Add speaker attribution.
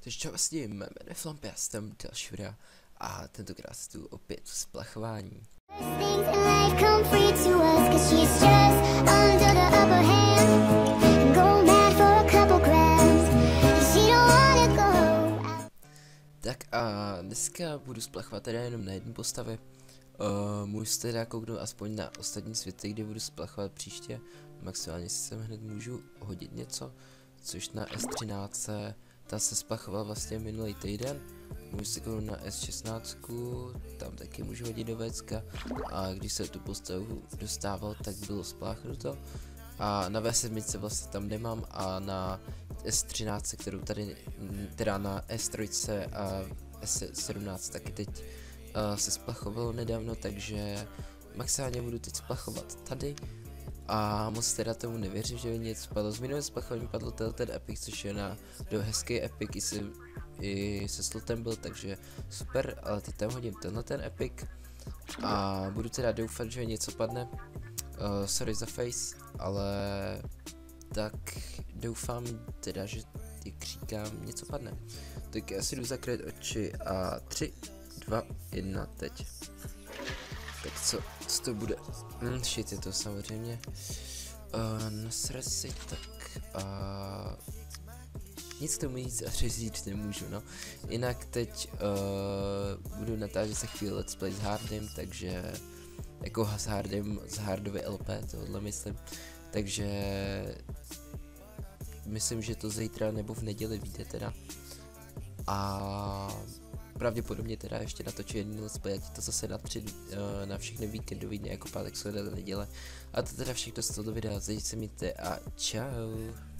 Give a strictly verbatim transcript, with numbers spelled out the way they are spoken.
Speaker 1: Takže čau, vlastně jméno je Flampy, já jsem další videa a tentokrát se tu opět splachování. Tak a dneska budu splachovat teda jenom na jedné postavě. Uh, můžu se teda kouknout aspoň na ostatní světy, kde budu splachovat příště. Maximálně si sem hned můžu hodit něco, což na S třináct ta se splachoval vlastně minulý týden. Můžu si kouknout na S šestnáct, tam taky můžu hodit do vécka. A když se tu postavu dostával, tak bylo spláchnuto. A na V sedm vlastně tam nemám a na S třináct, kterou tady, teda na S tři a S sedmnáct taky teď uh, se splachovalo nedávno, takže maximálně budu teď splachovat tady. A moc teda tomu nevěřím, že by něco padlo. Z minulého splachování padl ten epic, což je na do hezký epic, i se, i se slotem byl, takže super, ale teď tam hodím tenhle ten epic. A budu teda doufat, že něco padne. Uh, sorry za face, ale tak doufám teda, že jak říkám, něco padne. Tak já si jdu zakryt oči a tři, dva, jedna, teď. Tak co, co to bude? Hm, shit je to samozřejmě. Uh, nasrat si tak a nic tomu nic a říct nemůžu, no. Jinak teď uh, budu natáčet se chvíli let's play s Hardem, takže jako s Hardem, z Hardovy L P, tohle myslím. Takže myslím, že to zítra nebo v neděli vyjde teda. A pravděpodobně teda ještě natočí jedný let's play, ať to zase na, tři, na všechny víkendový dny jako pátek, sobotu, neděle. A to teda všechno z toho videa, zajděte se mějte a čau.